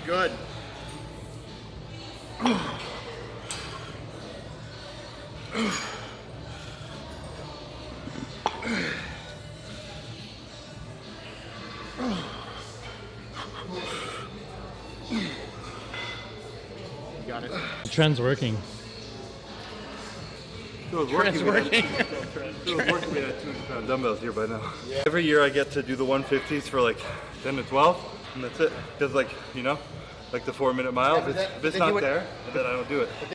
Good. You got it. The trend's working. Trend's working. It was working with that 200-pound dumbbells here by now. Yeah. Every year I get to do the 150s for like 10 to 12, and that's it. Because like, you know, like the 4-minute mile, if it's not there, then I don't do it.